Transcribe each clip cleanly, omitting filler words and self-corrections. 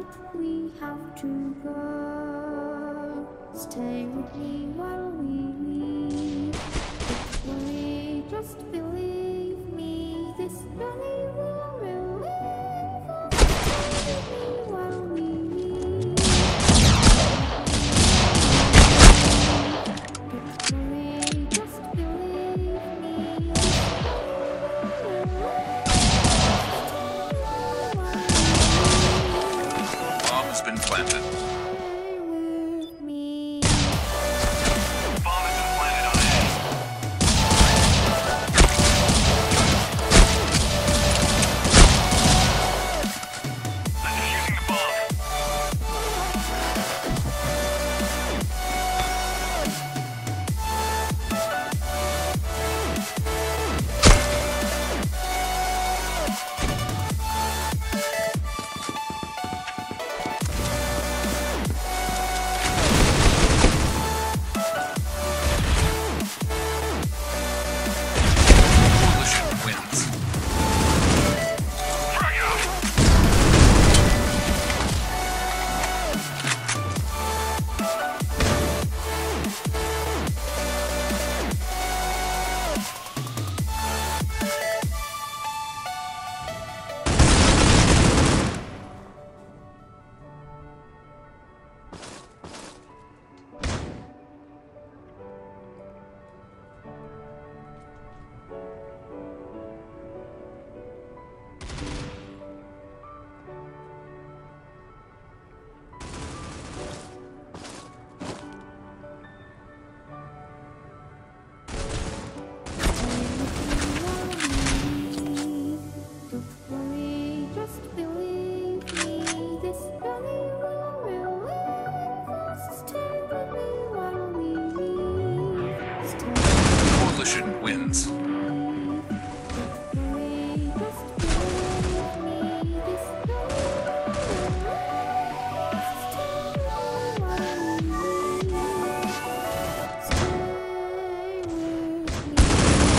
we have to go. Stay with me while we leave. Don't worry, just believe me. This journey will relieve us. Stay with me while we leave. Don't worry, just believe me. Bomb has been planted. Stay with me. Bomb has been planted on A. I'm defusing the bomb. Coalition wins. Frag out! Don't worry, just believe me. This journey will relieve us. Stay with me while we leave. Stay Coalition wins. with me. Don't worry, just believe me. This journey will relieve us. Stay with me while we leave. Stay with me.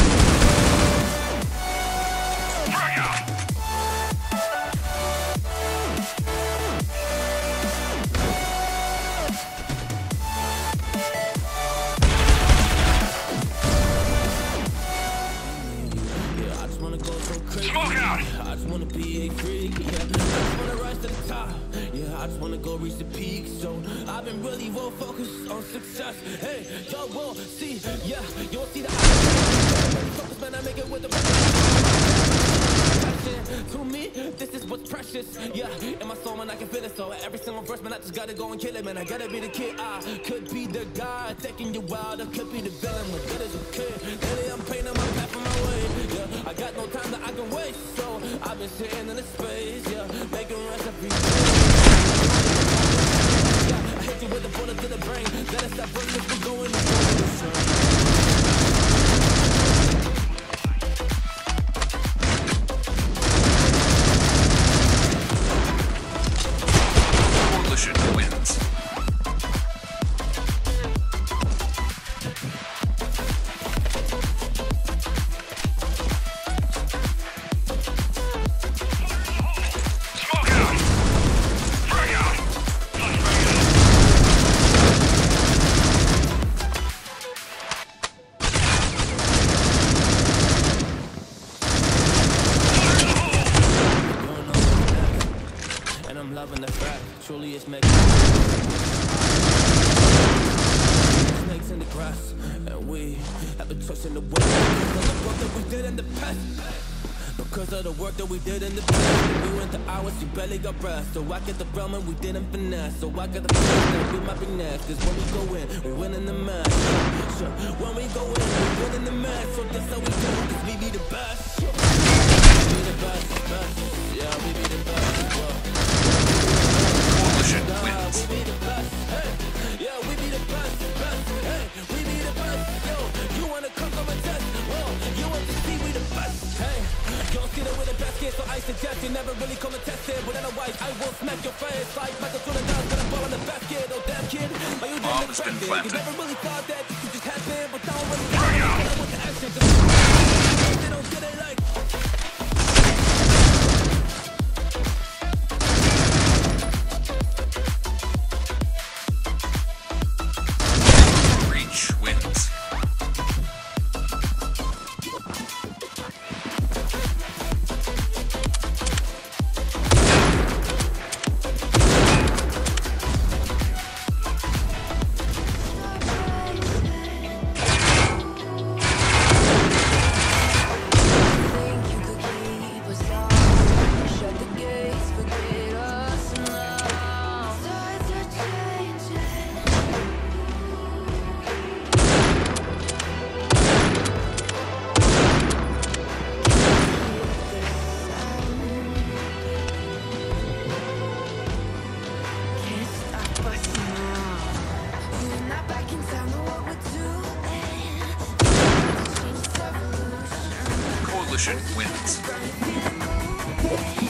Frag out! Yeah, I just wanna go so crazy. Smoke out! I just wanna be a freak. Yeah, I just wanna rise to the top. Yeah, I just wanna go reach the peak. So I've been really well focused on success. Hey, y'all will see. Yeah, you'll see the focus, man. I make it with the passion. To me, this is what's precious. Yeah, in my soul, man, I can feel it. So every single verse, man, I just gotta go and kill it, man. I gotta be the kid. I could be the guy taking you wild. I could be the villain, but good as a kid. Lately, I'm painting my path on my way. Yeah, I got no time that I can waste. So I've been sitting in the space. Yeah, making recipes. Yeah, I hit you with a bullet to the brain. Let us stop running if we're going to Coalition wins. Smoke out! Frag out! and I'm loving the fact. Truly, it's making snakes in the grass, and we have been trusting the way because of the work that we did in the past. Because of the work that we did in the past, we went the hours, we barely got rest. So I get the realm and we didn't finesse. So I got the feeling that we might be next. Cause when we go in, we win in the match. Sure. When we go in, we win in the match. So that's how we do it, cause we be the best. We be the best, best. Yeah, we be the best. Coalition wins. We be the best, hey. Yeah, we be the best, best. Hey, we be the best. Yo, you wanna come on a test? Whoa, you want to see we the best, hey. You don't see that we're the best kid, so I suggest you never really come and test it. But otherwise, I will smack your face like Michael Jordan does. Gonna ball on the basket, oh damn kid. Are you Bomb has been planted. You never really thought that you could just happen, but now I'm really with the action. They don't get it like. Coalition wins.